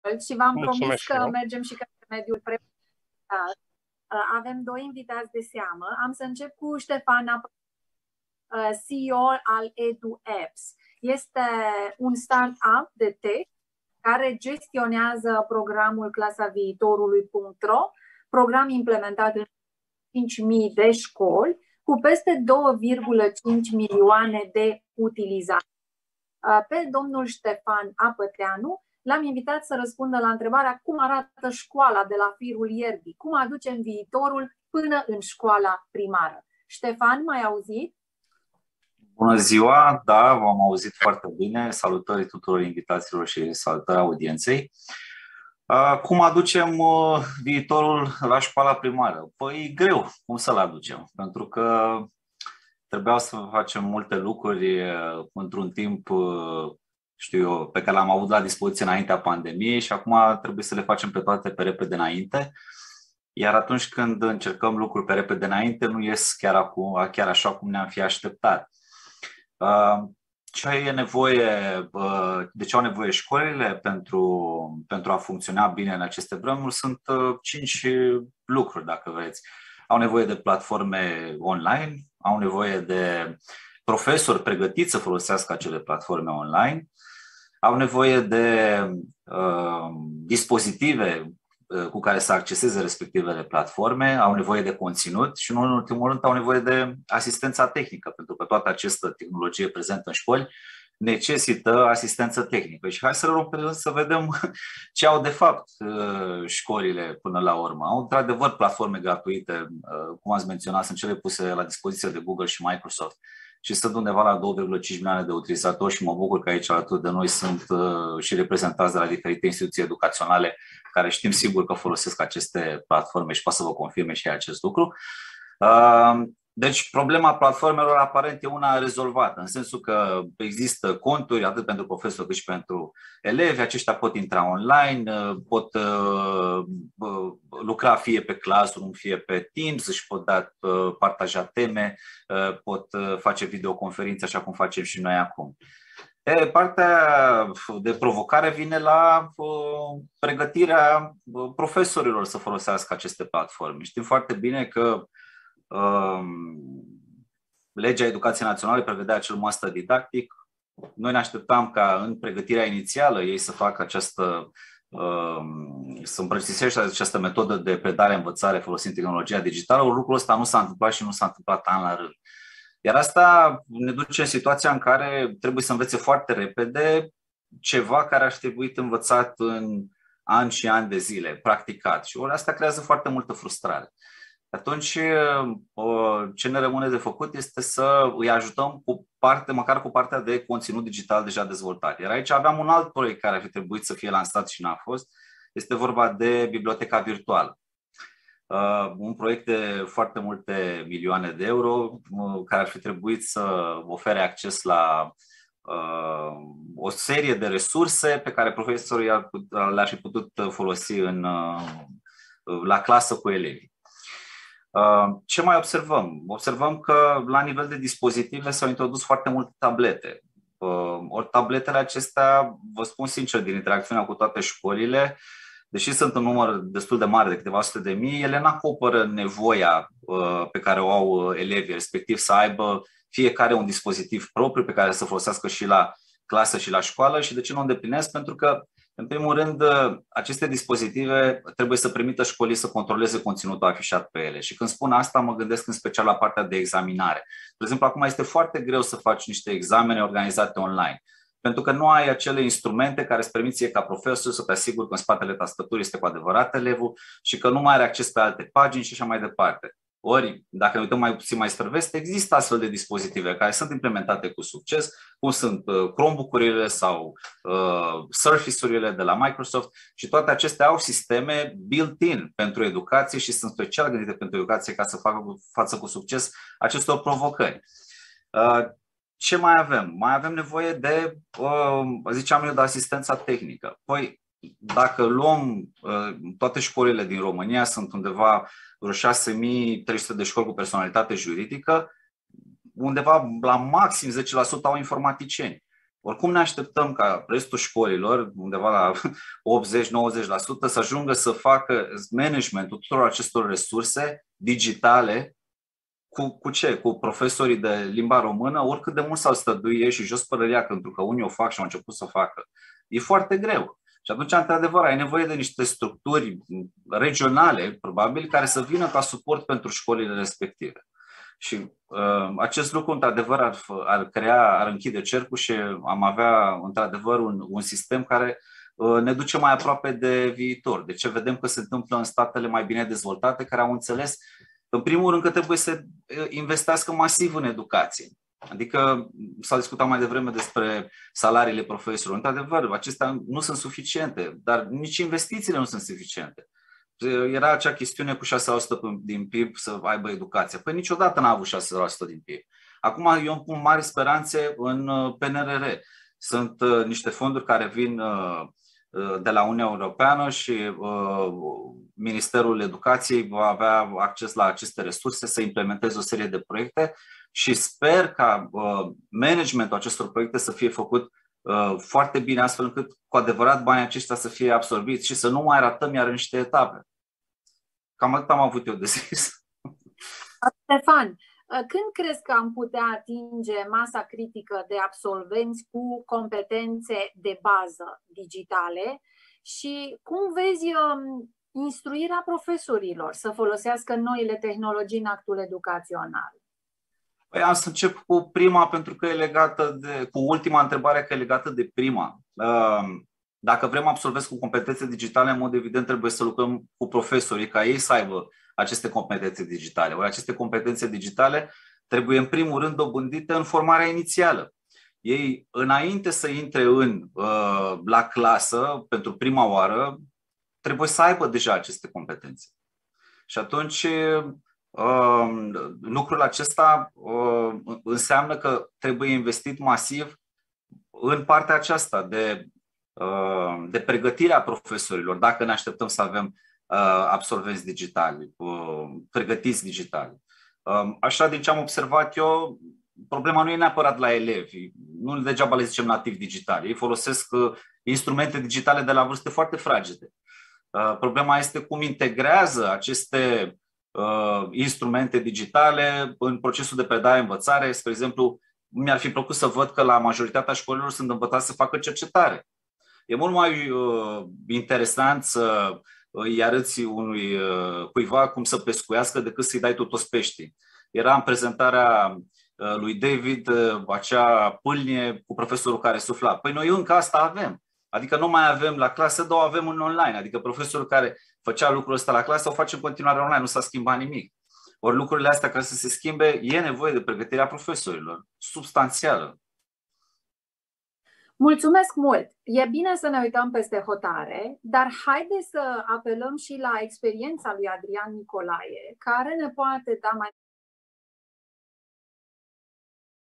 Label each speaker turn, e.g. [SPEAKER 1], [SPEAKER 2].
[SPEAKER 1] și v-am promis
[SPEAKER 2] Mulțumesc și
[SPEAKER 1] că
[SPEAKER 2] eu.
[SPEAKER 1] mergem și către mediul preparat. Avem doi invitați de seamă. Am să încep cu Ștefan, CEO al EduApps. Este un start-up de tech care gestionează programul clasaviitorului.ro, program implementat în 5.000 de școli, cu peste 2,5 milioane de utilizatori. Pe domnul Ștefan Apăteanu l-am invitat să răspundă la întrebarea cum arată școala de la firul ierbii, cum aducem viitorul până în școala primară. Ștefan, m-ai auzit?
[SPEAKER 3] Bună ziua, da, v-am auzit foarte bine. Salutări tuturor invitațiilor și salutări audienței. Cum aducem viitorul la școala primară? Păi greu, cum să-l aducem? Pentru că trebuiau să facem multe lucruri într-un timp, știu eu, pe care l-am avut la dispoziție înaintea pandemiei și acum trebuie să le facem pe toate pe repede înainte. Iar atunci când încercăm lucruri pe repede înainte, nu ies chiar așa cum ne-am fi așteptat. De ce au nevoie școlile pentru a funcționa bine în aceste vremuri? Sunt 5 lucruri, dacă vreți. Au nevoie de platforme online, au nevoie de profesori pregătiți să folosească acele platforme online, au nevoie de dispozitive cu care să acceseze respectivele platforme, au nevoie de conținut și, în ultimul rând, au nevoie de asistența tehnică, pentru că toată această tehnologie prezentă în școli necesită asistență tehnică. Și hai să le luăm pe rând să vedem ce au de fapt școlile până la urmă. Au într-adevăr platforme gratuite, cum ați menționat, sunt cele puse la dispoziție de Google și Microsoft și sunt undeva la 2,5 milioane de utilizatori și mă bucur că aici alături de noi sunt și reprezentați de la diferite instituții educaționale care știm sigur că folosesc aceste platforme și poate să vă confirme și acest lucru. Deci problema platformelor aparent e una rezolvată, în sensul că există conturi atât pentru profesori cât și pentru elevi, aceștia pot intra online, pot lucra fie pe Classroom, fie pe Teams, își pot partaja teme, pot face videoconferințe așa cum facem și noi acum. Partea de provocare vine la pregătirea profesorilor să folosească aceste platforme. Știm foarte bine că legea Educației Naționale prevedea acel master didactic. Noi ne așteptam ca în pregătirea inițială ei să facă să îmbrățișeze această metodă de predare-învățare folosind tehnologia digitală. Lucrul ăsta nu s-a întâmplat și nu s-a întâmplat an la rând. Iar asta ne duce în situația în care trebuie să învețe foarte repede ceva care ar fi trebuit învățat în ani și ani de zile, practicat. Și ori asta creează foarte multă frustrare. Atunci, ce ne rămâne de făcut este să îi ajutăm măcar cu partea de conținut digital deja dezvoltat. Iar aici aveam un alt proiect care ar fi trebuit să fie lansat și n-a fost. Este vorba de biblioteca virtuală. Un proiect de foarte multe milioane de euro care ar fi trebuit să ofere acces la o serie de resurse pe care profesorii le-ar fi putut folosi la clasă cu elevii. Ce mai observăm? Observăm că la nivel de dispozitive s-au introdus foarte multe tablete. Ori tabletele acestea, vă spun sincer, din interacțiunea cu toate școlile, deși sunt un număr destul de mare, de câteva sute de mii, ele nu acoperă nevoia pe care o au elevii, respectiv să aibă fiecare un dispozitiv propriu pe care să folosească și la clasă și la școală. Și de ce nu o îndeplinesc? Pentru că, în primul rând, aceste dispozitive trebuie să permită școlii să controleze conținutul afișat pe ele. Și când spun asta, mă gândesc în special la partea de examinare. De exemplu, acum este foarte greu să faci niște examene organizate online, pentru că nu ai acele instrumente care îți permit ție ca profesor să te asiguri că în spatele tastaturii este cu adevărat elevul și că nu mai are acces pe alte pagini și așa mai departe. Ori, dacă ne uităm mai puțin mai spre vest, există astfel de dispozitive care sunt implementate cu succes, cum sunt Chromebook-urile sau Surface-urile de la Microsoft și toate acestea au sisteme built-in pentru educație și sunt special gândite pentru educație ca să facă față cu succes acestor provocări. Ce mai avem? Mai avem nevoie de, ziceam eu, de asistența tehnică. Păi, dacă luăm toate școlile din România, sunt undeva vreo 6.300 de școli cu personalitate juridică, undeva la maxim 10% au informaticieni. Oricum ne așteptăm ca restul școlilor, undeva la 80-90%, să ajungă să facă managementul tuturor acestor resurse digitale cu ce? Cu profesorii de limba română, oricât de mult s-au stăduit ei și jos părerea, pentru că unii o fac și au început să o facă. E foarte greu. Și atunci, într-adevăr, ai nevoie de niște structuri regionale, probabil, care să vină ca suport pentru școlile respective. Și acest lucru, într-adevăr, ar închide cercul și am avea, într-adevăr, un sistem care ne duce mai aproape de viitor. De ce vedem că se întâmplă în statele mai bine dezvoltate, care au înțeles, în primul rând, că trebuie să investească masiv în educație. Adică s-a discutat mai devreme despre salariile profesorilor. Într-adevăr, acestea nu sunt suficiente, dar nici investițiile nu sunt suficiente. Era acea chestiune cu 6% din PIB să aibă educație. Păi niciodată n-a avut 6% din PIB. Acum eu pun mari speranțe în PNRR. Sunt niște fonduri care vin de la Uniunea Europeană și Ministerul Educației va avea acces la aceste resurse să implementeze o serie de proiecte și sper ca managementul acestor proiecte să fie făcut foarte bine, astfel încât cu adevărat banii aceștia să fie absorbiți și să nu mai ratăm iar în niște etape. Cam atât am avut eu de zis.
[SPEAKER 1] Ștefan, când crezi că am putea atinge masa critică de absolvenți cu competențe de bază digitale și cum vezi instruirea profesorilor să folosească noile tehnologii în actul educațional?
[SPEAKER 3] Păi am să încep cu prima, pentru că e legată cu ultima întrebare, că e legată de prima. Dacă vrem absolvenți cu competențe digitale, în mod evident trebuie să lucrăm cu profesorii ca ei să aibă aceste competențe digitale. Ori aceste competențe digitale trebuie în primul rând dobândite în formarea inițială. Ei, înainte să intre la clasă pentru prima oară, trebuie să aibă deja aceste competențe. Și atunci lucrul acesta înseamnă că trebuie investit masiv în partea aceasta de pregătirea profesorilor, dacă ne așteptăm să avem absolvenți digitali, pregătiți digitali. Așa, din ce am observat eu, problema nu e neapărat la elevi. Nu degeaba le zicem nativi digitali. Ei folosesc instrumente digitale de la vârste foarte fragede. Problema este cum integrează aceste instrumente digitale în procesul de predare-învățare. Spre exemplu, mi-ar fi plăcut să văd că la majoritatea școlilor sunt învățați să facă cercetare. E mult mai interesant să îi arăți cuiva cum să pescuiască decât să-i dai tu toți peștii. Era în prezentarea lui David acea pâlnie cu profesorul care sufla. Păi noi încă asta avem. Adică nu mai avem la clasă, dar o avem în online. Adică profesorul care făcea lucrul ăsta la clasă o face în continuare online, nu s-a schimbat nimic. Ori lucrurile astea, ca să se schimbe, e nevoie de pregătirea profesorilor, substanțială.
[SPEAKER 1] Mulțumesc mult! E bine să ne uităm peste hotare, dar haide să apelăm și la experiența lui Adrian Nicolae, care ne poate da mai